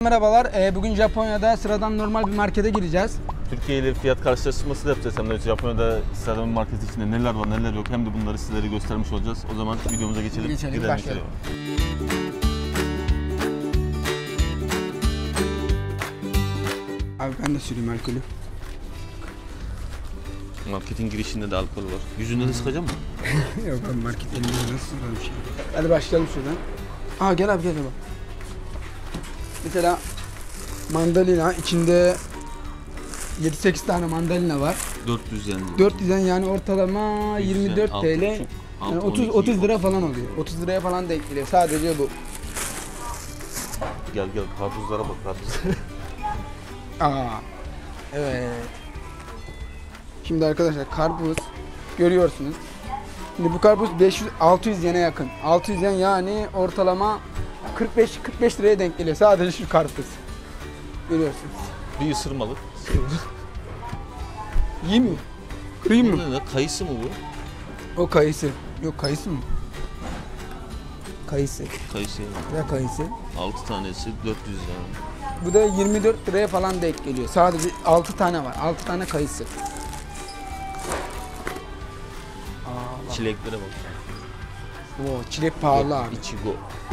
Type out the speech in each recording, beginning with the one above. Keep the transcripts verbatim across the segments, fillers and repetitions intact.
Merhabalar, ee, bugün Japonya'da sıradan normal bir markete gireceğiz. Türkiye ile fiyat karşılaştırması da yapacağız. Hem de Japonya'da sıradan bir market içinde neler var neler yok hem de bunları sizlere göstermiş olacağız. O zaman videomuza geçelim. Geçelim, başlayalım. Abi ben de süreyim alkolü. Marketin girişinde de alkol var. Yüzünde de sıkacağım mı? Yok abi, market elinde nasıl sıradan bir şey. Hadi başlayalım şuradan. Aa gel abi gel abi. Mesela mandalina içinde yedi sekiz tane mandalina var. dört yüz yen. dört yüz yen yani ortalama yirmi dört TL. Yani otuz otuz lira falan oluyor. otuz liraya falan denk geliyor. Sadece bu. Gel gel karpuzlara bak karpuz. Aa. Evet. Şimdi arkadaşlar karpuz görüyorsunuz. Şimdi bu karpuz beş yüz altı yüz yene yakın. altı yüz yen yani ortalama kırk beş kırk beş liraya denk geliyor. Sadece şu karpuz. Görüyorsunuz. Bir ısırmalı. İyi mi? Kırayım mı? Bu ne? Kayısı mı bu? O kayısı. Yok kayısı mı? Kayısı. Kayısı yani. Ya kayısı. altı tanesi dört yüz yani. Bu da yirmi dört liraya falan denk geliyor. Sadece altı tane var. altı tane kayısı. Aa, Çileklere bak. Oo, çilek pahalı abi. İçigo.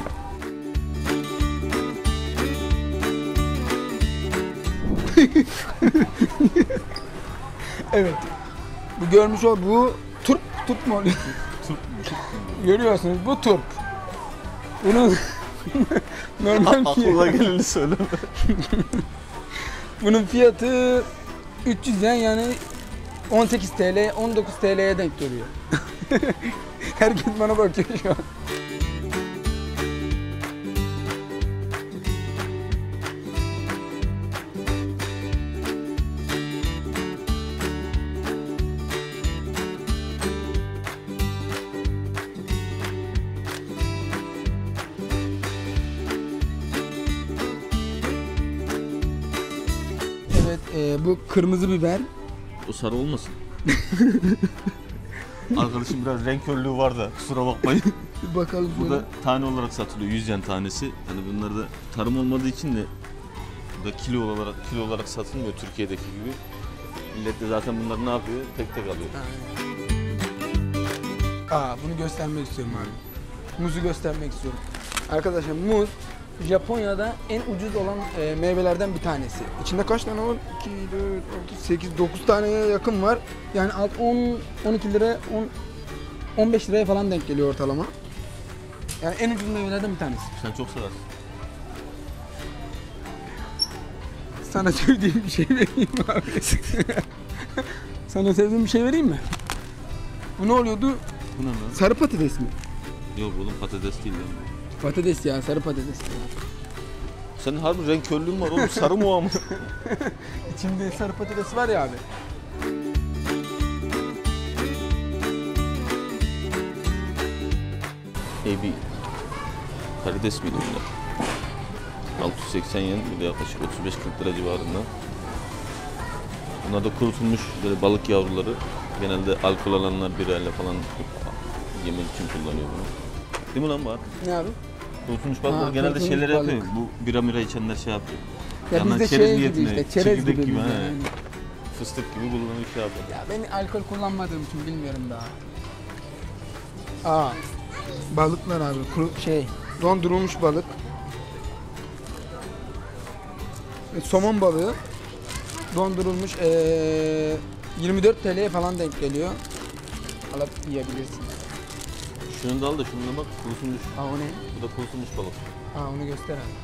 Evet. Bu görmüş ol bu turp turp mu oluyor? Turp. Görüyorsunuz bu turp. Bunun normal Aklıma geleni söyle. Bunun fiyatı üç yüz yen yani on sekiz TL on dokuz TL'ye denk geliyor. Herkes bana bakıyor şu an. Evet, e, bu kırmızı biber. O sarı olmasın. Arkadaşım biraz renk körlüğü var da kusura bakmayın. Bir bakalım Bu şöyle. da tane olarak satılıyor yüz yen tanesi. Hani bunlar da tarım olmadığı için de bu da kilo olarak kilo olarak satılmıyor Türkiye'deki gibi. Millet de zaten bunlar ne yapıyor? Tek tek alıyor. Aa, bunu göstermek istiyorum abi. Muzu göstermek istiyorum. Arkadaşlar muz Japonya'da en ucuz olan e, meyvelerden bir tanesi. İçinde kaç tane var? iki, dört, altı, sekiz, dokuz taneye yakın var. Yani on, on iki lira, on, on beş liraya falan denk geliyor ortalama. Yani en ucuz meyvelerden bir tanesi. Sen çok seversin. Sana sevdiğim bir şey vereyim abi. Sana sevdiğim bir şey vereyim mi? Bu ne oluyordu? Bu ne lan? Sarı patates mi? Yok oğlum patates değil yani. Patates ya, sarı patates. Senin harbi renk körlüğün var oğlum, sarı mı o ama? İçinde sarı patates var ya abi. Ebi. Karides miydi bunlar? altı yüz seksen yen, bu da yaklaşık otuz beş kırk lira civarında. Bunlar da kurutulmuş böyle balık yavruları. Genelde alkol alanlar birayla falan yemek için kullanıyor bunu. Değil mi lan Bahar? Ne abi? Kurutulmuş balıklar Ha, genelde kurutulmuş şeyler balık. yapıyor. Bu bira mira içenler şey yapıyor. Ya Yandan bizde çerez şey gibi niyetine, işte, çerez çekirdek gibi. gibi, bizde he. yani. Fıstık gibi kullanıyor şey yapıyor. Ya ben alkol kullanmadığım için bilmiyorum daha. Aa, balıklar abi, kuru, şey, dondurulmuş balık. E, somon balığı dondurulmuş ee, yirmi dört TL'ye falan denk geliyor. Alıp yiyebilirsin. Şunu da al da şununla bak kurutulmuş. Aa o ne? Bu da kurutulmuş balık. Aa onu göster abi.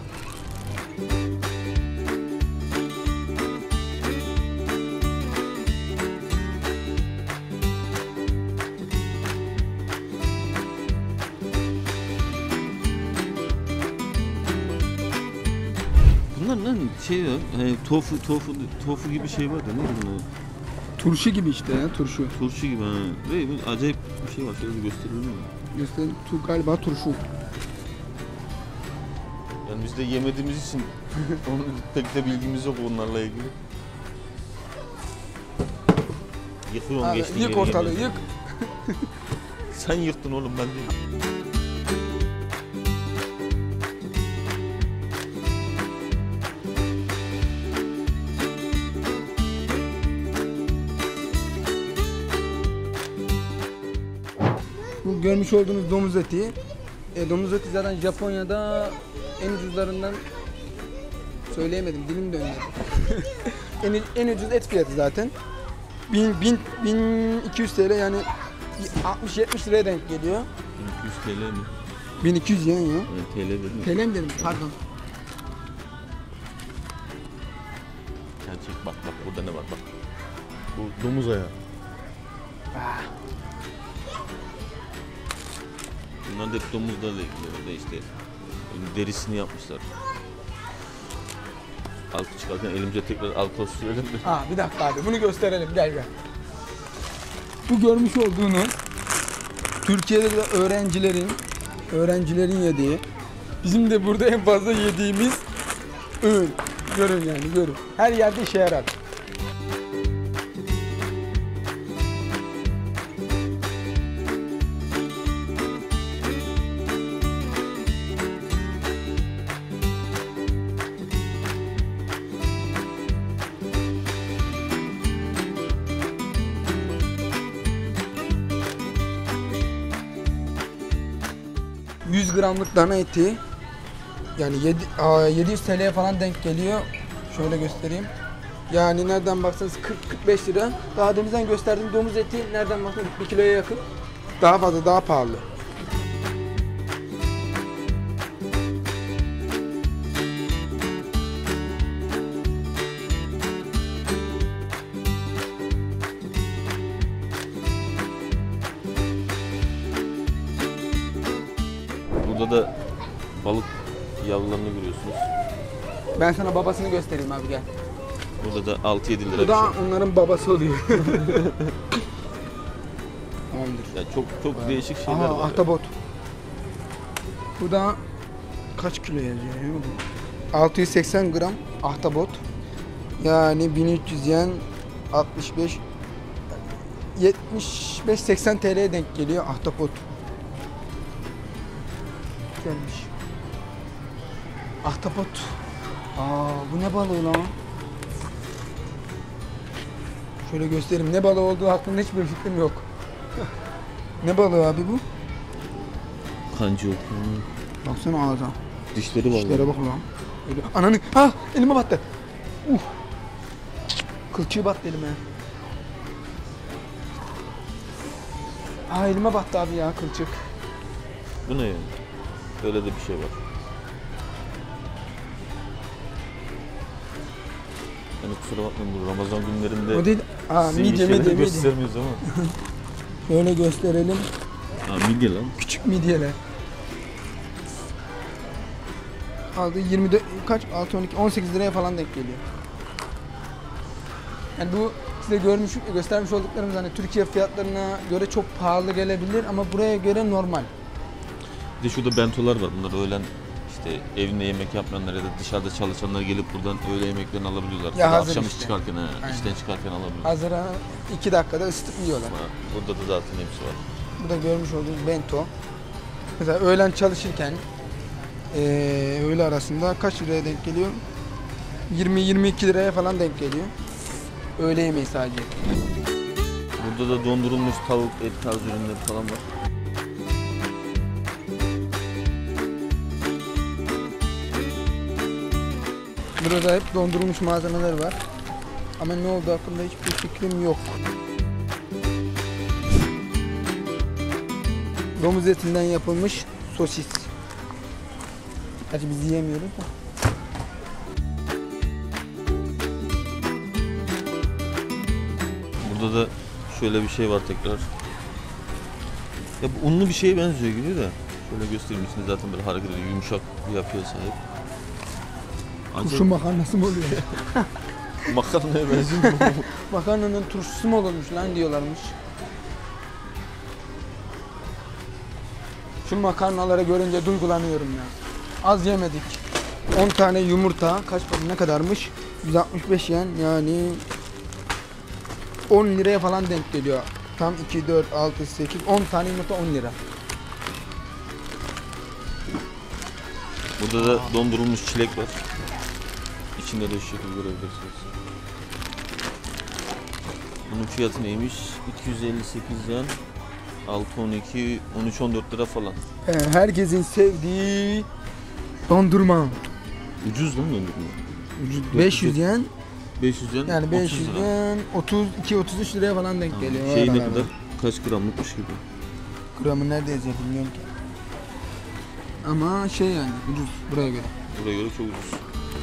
Bunlar lan şey ya, hani tofu tofu tofu gibi şey var da ne bunlar? Turşu gibi işte ya, turşu. Turşu gibi ha. Ve bu acayip bir şey var. Şöyle bir gösterebilir miyim? Göster, tu, galiba turşu. Yani biz de yemediğimiz için onun pek de bilgimiz yok onlarla ilgili. Yıkıyorsun Abi, geçtiğin yık yeri ortalığı, yemiyorsun. yık. Sen yıktın oğlum, ben değil. bu görmüş olduğunuz domuz eti. E, domuz eti zaten Japonya'da en ucuzlarından söyleyemedim, dilim döndü. en, en ucuz et fiyatı zaten. bin, bin, bin iki yüz T L yani altmış yetmiş liraya denk geliyor. bin iki yüz T L mi? bin iki yüz yen ya. Yani T L dedim. T L mi dedim? Pardon. Gerçek bak bak burada ne var bak. Bu domuz ayağı. Ah. Bunlar da hep domuzlarla ilgili de işte derisini yapmışlar. Alkol çıkarken elimize tekrar alkol sürelim mi? Aa, bir dakika abi bunu gösterelim, gel gel. Bu görmüş olduğunu Türkiye'de de öğrencilerin öğrencilerin yediği, bizim de burada en fazla yediğimiz öğün. Görün yani, görün. Her yerde işe yarar. yüz gramlık dana eti yani yedi yüz T L'ye falan denk geliyor. Şöyle göstereyim. Yani nereden baksanız kırk kırk beş lira. Daha denizden gösterdiğim domuz eti nereden baksanız bir kiloya yakın. Daha fazla, daha pahalı. Burada da balık yavrularını görüyorsunuz. Ben sana babasını göstereyim abi, gel. Burada da altı yedi lira Bu bir da şey. onların babası oluyor. Tamamdır. Ya çok çok değişik şeyler Aha, var. ya. ahtapot. Bu da kaç kilo yazıyor ya bu? altı yüz seksen gram ahtapot. Yani bin üç yüz yen, altmış beş yetmiş beş seksen T L'ye denk geliyor ahtapot. Güzelmiş. Ahtapot. Aa, bu ne balığı lan? Şöyle göstereyim. Ne balığı olduğu hakkında hiçbir fikrim yok. Ne balığı abi bu? Kancı yok. Baksana ağza. Dişleri var. Dişlere bak lan. Öyle. Ananı. Ha, elime battı. Uh. Kılçığı battı elime. Aa, elime battı abi ya kılçık. Bu ne ya? Böyle de bir şey var. Yani kusura bakmayın bu Ramazan günlerinde O değil. Aa, size midye bir şeyleri midye midye. göstermiyoruz ama. Şöyle gösterelim. Ha midye lan. Küçük midyeler. Aldı yirmi dört kaç? altı on iki on sekiz liraya falan denk geliyor. Yani bu size görmüş göstermiş olduklarımız hani Türkiye fiyatlarına göre çok pahalı gelebilir ama buraya göre normal. Bir de şurada bentolar var. Bunlar öğlen işte evinde yemek yapmayanlar ya da dışarıda çalışanlar gelip buradan öğle yemeklerini alabiliyorlar. Ya Ya hazır akşam işte. iş çıkarken, ha, Aynen. işten çıkarken alabiliyorlar. Hazıra iki dakikada ısıtıp yiyorlar. Ha, burada da zaten hepsi var. Burada görmüş olduğunuz bento. Mesela öğlen çalışırken eee öğle arasında kaç liraya denk geliyor? yirmi yirmi iki liraya falan denk geliyor. Öğle yemeği sadece. Burada da dondurulmuş tavuk, et tarzı ürünleri falan var. Burada hep dondurulmuş malzemeler var. Ama ne olduğu hakkında hiçbir fikrim yok. Domuz etinden yapılmış sosis. Gerçi biz yiyemiyoruz da. Burada da şöyle bir şey var tekrar. Ya bu unlu bir şeye benziyor gibi de. Şöyle göstereyim, içinde zaten böyle hareket ediyor, yumuşak bir yapıya sahip. Kurşun makarnası mı oluyor? Makarnaya benziyor mu? Makarnanın turşusu mu olurmuş lan diyorlarmış. Şu makarnaları görünce duygulanıyorum ya. Az yemedik. on tane yumurta kaç para ne kadarmış? yüz altmış beş yen yani on liraya falan denk geliyor. Tam iki, dört, altı, sekiz, on tane yumurta on lira. Burada da dondurulmuş çilek var. İçinde de şu şekilde görebilirsiniz. Bunun fiyatı neymiş? iki yüz elli sekiz yen. altı on iki on üç on dört lira falan. He, herkesin sevdiği dondurma. Ucuz değil mi dondurma? Ucuz. beş yüz yen. beş yüz yen Yani beş otuz yüz lira. yen otuz iki otuz üç liraya falan denk geliyor. Şey ne aralarda. kadar? Kaç gramlıkmış gibi. Gramı nerede yazıyor bilmiyorum ki. Ama şey yani ucuz buraya göre. Buraya göre çok ucuz.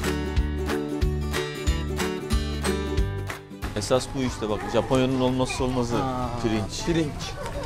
Esas bu işte bak, Japonya'nın olmazsa olmazı Aa, pirinç. Pirinç.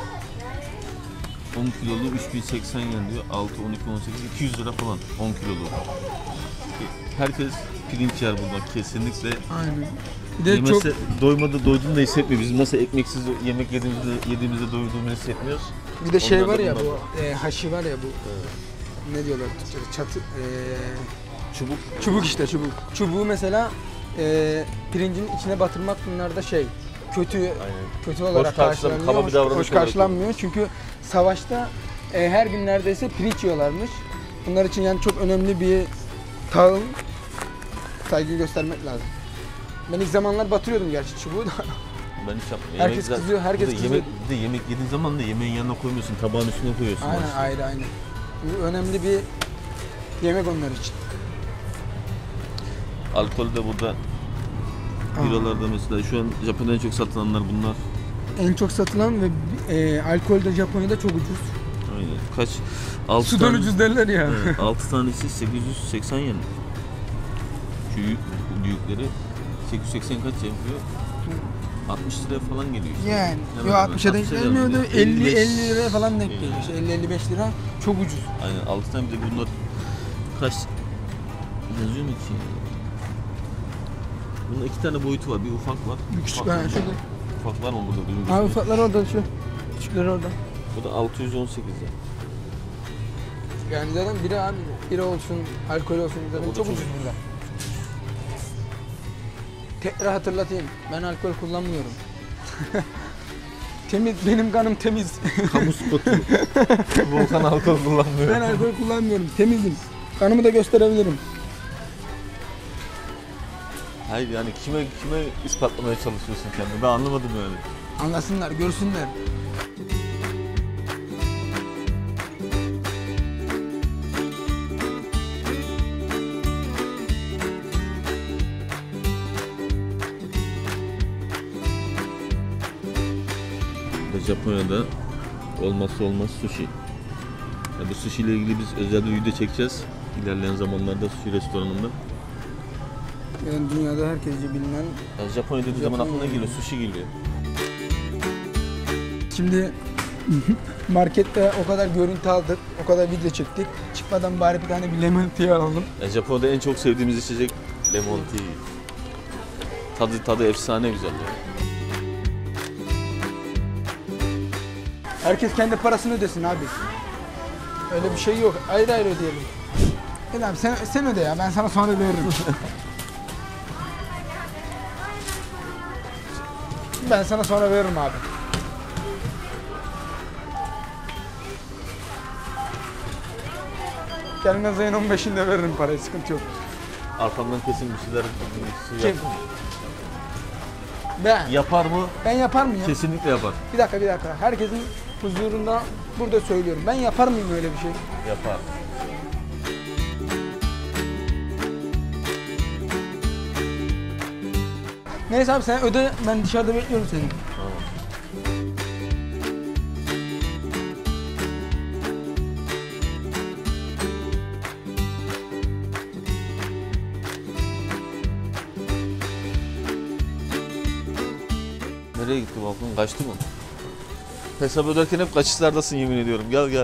on kilolu üç bin seksen yen diyor. altı, on iki, on sekiz, iki yüz lira falan on kilolu. Herkes pirinç yer buradan kesinlikle. Aynen. Bir de Yemese, çok doymadı, doyduğunu da hissetmiyor. Biz nasıl ekmeksiz yemek yediğimizde, yediğimizde doyduğumuzu hissetmiyoruz. bir de şey Onlar da var ya bunlar. bu e, haşi var ya bu Evet. ne diyorlar Türkçe'de çatı e, Çubuk. çubuk işte çubuk. Çubuğu mesela e, pirincin içine batırmak bunlarda şey kötü Aynen. kötü olarak karşılam- karşılanmıyor. kaba bir Hoş, davranış hoş olarak karşılanmıyor çünkü savaşta e, her gün neredeyse pirinç yiyorlarmış. Bunlar için yani çok önemli bir tahıl, saygı göstermek lazım. Ben ilk zamanlar batırıyordum gerçi çubuğu da. Ben hiç yapmıyorum. Herkes Yemek- kızıyor, herkes bir de kızıyor. Yemek, bir de yemek yediğin zaman da yemeğin yanına koymuyorsun, tabağın üstüne koyuyorsun. Aynen başta. ayrı ayrı. Bu önemli bir yemek onlar için. Alkol de burada biralarda mesela şu an Japonya'da en çok satılanlar bunlar. En çok satılan ve e, alkol de Japonya'da çok ucuz. Aynen. Kaç? altı Sudan tane, ucuz derler ya. Evet, altı tanesi sekiz yüz seksen yen. Şu büyük, büyükleri sekiz yüz seksen kaç yapıyor? altmış liraya falan geliyor işte. Yani Hemen yo hemen. altmışa denk altmışa gelmiyor da gelmiyor. elli elli beş. elli liraya falan denk Yani. geliyor. İşte elli elli beş lira çok ucuz. Aynen altı tane bir de bunlar kaç yazıyor mu ki? Bunun iki tane boyutu var. Bir ufak var. Bir küçük Ufak var var. şurada. Ufak var mı burada? Bizim Abi gözümüzde? ufaklar orada şu. Küçükler orada. Bu da altı yüz on sekiz ya. Yani zaten biri abi biri olsun, alkol olsun zaten O da çok çok ucuz burada. Tekrar hatırlatayım. Ben alkol kullanmıyorum. Temiz, benim kanım temiz. Kamu spotu. Volkan alkol kullanmıyor. Ben alkol kullanmıyorum. Temizim. Kanımı da gösterebilirim. Hayır yani kime kime ispatlamaya çalışıyorsun kendini? Ben anlamadım yani. Anlasınlar, görsünler. Ve Japonya'da olmazsa olmaz sushi. Ya bu sushi ile ilgili biz özel bir video çekeceğiz. İlerleyen zamanlarda sushi restoranında. Yani dünyada herkesce bilinen. Yani Japonya dediği zaman aklına geliyor, sushi geliyor. Şimdi markette o kadar görüntü aldık, o kadar video çektik. Çıkmadan bari bir tane bir lemon tea alalım. Yani Japonya'da en çok sevdiğimiz içecek lemon tea. Tadı tadı efsane güzel ya. Herkes kendi parasını ödesin abi. Öyle bir şey yok. Ayrı ayrı ödeyelim. Gel abi sen, sen öde ya, ben sana sonra veririm. Ben sana sonra veririm abi. Gelmez ayın on beşinde veririm parayı, sıkıntı yok. Arkamdan kesin bir şeyler bir şey Kim? yapar mı? Ben. Yapar mı? Ben yapar mıyım? Kesinlikle yapar. Bir dakika bir dakika. Herkesin huzurunda burada söylüyorum. Ben yapar mıyım öyle bir şey? Yapar. Neyse abi sen öde, ben dışarıda bekliyorum seni. Tamam. Nereye gitti Volkan? Kaçtı mı? Hesap öderken hep kaçışlardasın yemin ediyorum. Gel gel.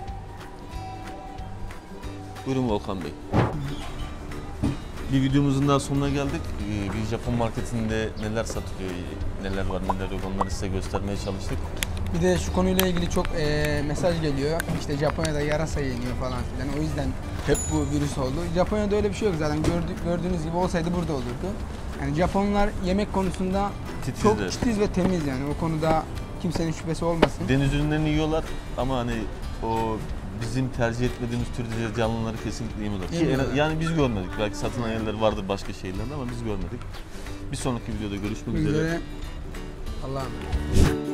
Buyurun Volkan Bey. Bir videomuzun daha sonuna geldik. Ee, Bir Japon marketinde neler satılıyor, neler var, neler yok onları size göstermeye çalıştık. Bir de şu konuyla ilgili çok eee, mesaj geliyor. İşte Japonya'da yarasa yeniyor falan filan. O yüzden hep bu virüs oldu. Japonya'da öyle bir şey yok zaten. Gördü, gördüğünüz gibi olsaydı burada olurdu. Yani Japonlar yemek konusunda çok Titizler. titiz ve temiz yani. O konuda kimsenin şüphesi olmasın. Deniz ürünlerini yiyorlar ama hani o bizim tercih etmediğimiz türde canlıları kesinlikle yemiyorlar. Ki Yemiyorlar. en- yani biz görmedik. Belki satın yerler vardır başka şehirlerde ama biz görmedik. Bir sonraki videoda görüşmek üzere. Üzere. Allah'a emanet.